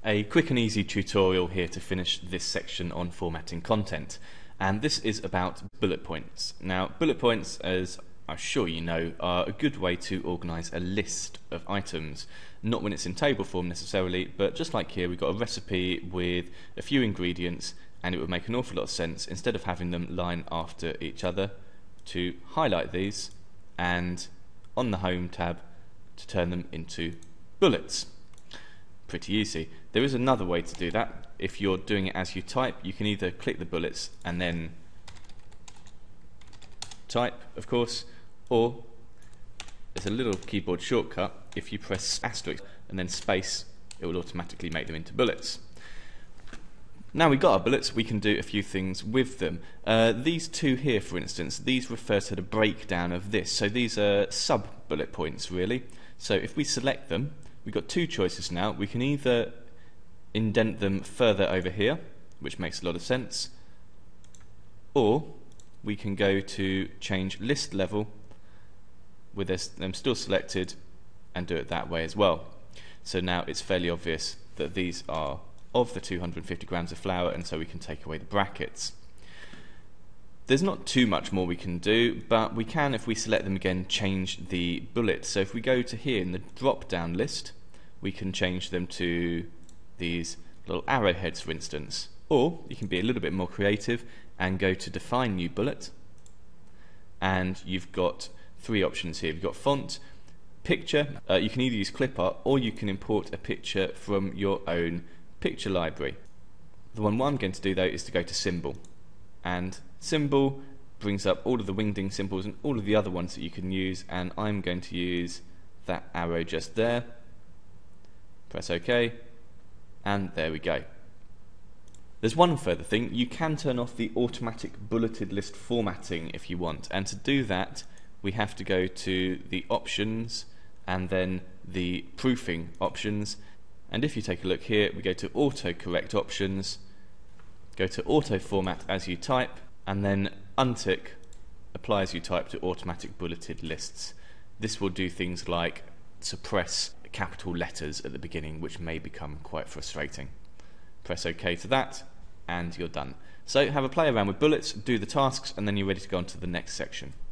A quick and easy tutorial here to finish this section on formatting content, and this is about bullet points. Now, bullet points, as I'm sure you know, are a good way to organise a list of items, not when it's in table form necessarily, but just like here we've got a recipe with a few ingredients, and it would make an awful lot of sense, instead of having them line after each other, to highlight these and on the home tab to turn them into bullets. Pretty easy. There is another way to do that. If you're doing it as you type, you can either click the bullets and then type, of course, or there's a little keyboard shortcut. If you press asterisk and then space, it will automatically make them into bullets. Now we've got our bullets, we can do a few things with them. These two here, for instance, these refer to the breakdown of this. So these are sub-bullet points, really. So if we select them, we've got two choices now. We can either indent them further over here, which makes a lot of sense, or we can go to change list level with them still selected and do it that way as well. So now it's fairly obvious that these are of the 250 grams of flour, and so we can take away the brackets. There's not too much more we can do, but we can, if we select them again, change the bullets. So if we go to here in the drop down list, we can change them to these little arrowheads, for instance, or you can be a little bit more creative and go to define new bullet, and you've got three options here. You've got font, picture, you can either use clip art or you can import a picture from your own picture library. The one I'm going to do though is to go to symbol, and symbol brings up all of the wingding symbols and all of the other ones that you can use, and I'm going to use that arrow just there. Press OK, and there we go. There's one further thing. You can turn off the automatic bulleted list formatting if you want, and to do that we have to go to the options and then the proofing options, and if you take a look here, we go to autocorrect options, go to auto format as you type, and then untick apply as you type to automatic bulleted lists. This will do things like suppress capital letters at the beginning, which may become quite frustrating. Press OK to that and you're done. So have a play around with bullets, do the tasks, and then you're ready to go on to the next section.